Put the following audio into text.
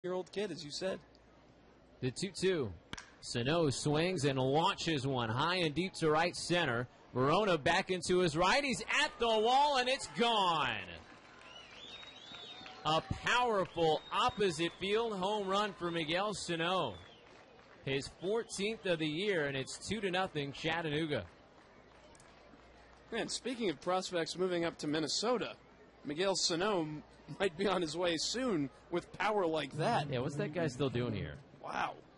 year-old kid, as you said. The 2-2. Sano swings and launches one high and deep to right center. Verona back into his right. He's at the wall, and it's gone. A powerful opposite field home run for Miguel Sano. His 14th of the year, and it's 2-0 Chattanooga. And speaking of prospects moving up to Minnesota, Miguel Sano might be on his way soon with power like that. Yeah, what's that guy still doing here? Wow.